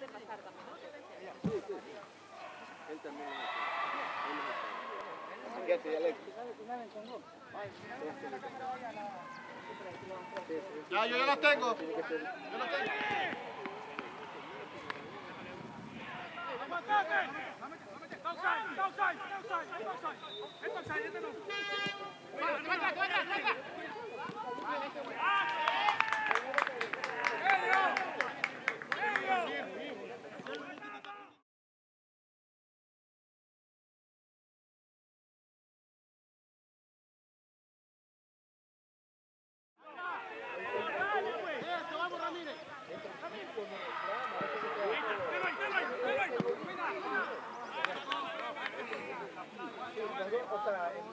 Él también lo hace. ¿Qué hace, Alexis? Ya, yo ya los tengo. Tiene que ser. Yo los tengo. Vamos, Ramírez. O sea, el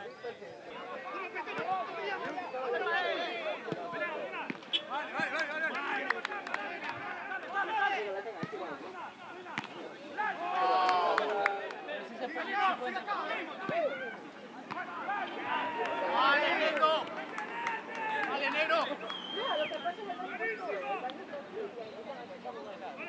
¡Vale, negro! ¡Vale, negro! Mira, lo que pasa es que